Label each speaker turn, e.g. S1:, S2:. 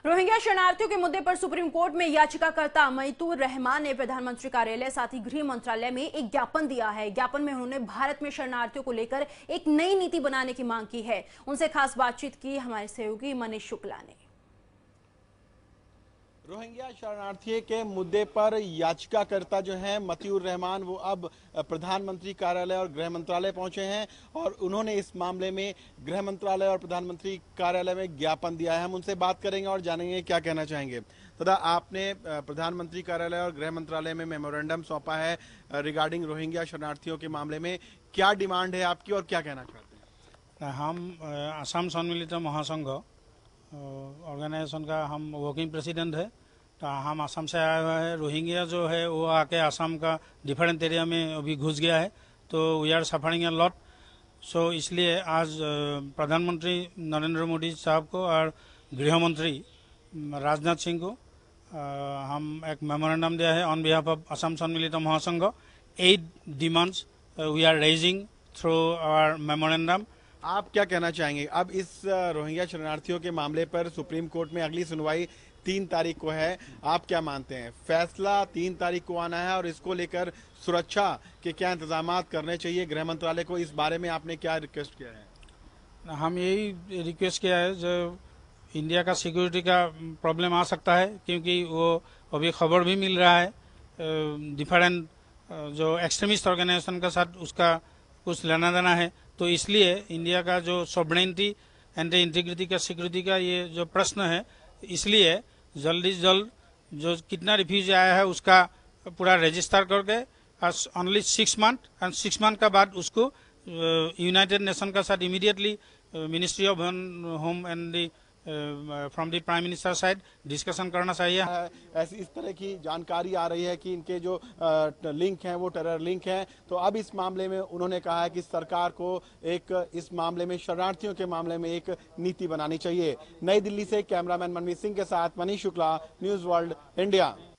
S1: Rohingya शरणार्थियों के मुद्दे पर सुप्रीम कोर्ट में याचिकाकर्ता मईतुर रहमान ने प्रधानमंत्री कार्यालय साथ ही गृह मंत्रालय में एक ज्ञापन दिया है। ज्ञापन में उन्होंने भारत में शरणार्थियों को लेकर एक नई नीति बनाने की मांग की है। उनसे खास बातचीत की हमारे सहयोगी मनीष शुक्ला ने।
S2: रोहिंग्या शरणार्थियों के मुद्दे पर याचिकाकर्ता जो हैं मतीउर रहमान, वो अब प्रधानमंत्री कार्यालय और गृह मंत्रालय पहुंचे हैं और उन्होंने इस मामले में गृह मंत्रालय और प्रधानमंत्री कार्यालय में ज्ञापन दिया है। हम उनसे बात करेंगे और जानेंगे क्या कहना चाहेंगे। तथा आपने प्रधानमंत्री कार्यालय और गृह मंत्रालय में मेमोरेंडम सौंपा है रिगार्डिंग रोहिंग्या शरणार्थियों के मामले में, क्या डिमांड है आपकी और क्या कहना चाहते हैं?
S3: हम असम सम्मिलित महासंघ ऑर्गेनाइजेशन का हम वर्किंग प्रेसिडेंट है। तो हम असम से आया हुआ है। रोहिंग्या जो है वो आके असम का डिफरेंट एरिया में अभी घुस गया है, तो we are suffering a lot. So इसलिए आज प्रधानमंत्री नरेंद्र मोदी साहब को और गृह मंत्री राजनाथ सिंह को हम एक मेमोरेंडम दिया है ऑन बिहाफ ऑफ असम सम्मिलित महासंघ। 8 demands we are raising through our memorandum.
S2: आप क्या कहना चाहेंगे? अब इस रोहिंग्या शरणार्थियों के मामले पर सुप्रीम कोर्ट में अगली सुनवाई 3 तारीख को है। आप क्या मानते हैं, फैसला 3 तारीख को आना है और इसको लेकर सुरक्षा के क्या इंतजाम करने चाहिए गृह मंत्रालय को? इस बारे में आपने क्या रिक्वेस्ट किया है?
S3: हम यही रिक्वेस्ट किया है, जो इंडिया का सिक्योरिटी का प्रॉब्लम आ सकता है, क्योंकि वो अभी खबर भी मिल रहा है डिफरेंट जो एक्सट्रीमिस्ट ऑर्गेनाइजेशन के साथ उसका कुछ लेना देना है। तो इसलिए इंडिया का जो सॉवरेनिटी एंड इंटीग्रिटी का सिक्योरिटी का ये जो प्रश्न है, इसलिए जल्दी से जल्द जो कितना रिफ्यूजी आया है उसका पूरा रजिस्टर करके ओनली 6 मंथ एंड 6 मंथ का बाद उसको यूनाइटेड नेशन का साथ immediately ministry of home and from the prime minister side discussion करना चाहिए।
S2: ऐसी इस तरह की जानकारी आ रही है कि इनके जो लिंक हैं वो टेरर लिंक हैं। तो अब इस मामले में उन्होंने कहा है कि सरकार को एक इस मामले में, शरणार्थियों के मामले में एक नीति बनानी चाहिए। नई दिल्ली से कैमरामैन मनमीत सिंह के साथ Manish Shukla, news world India.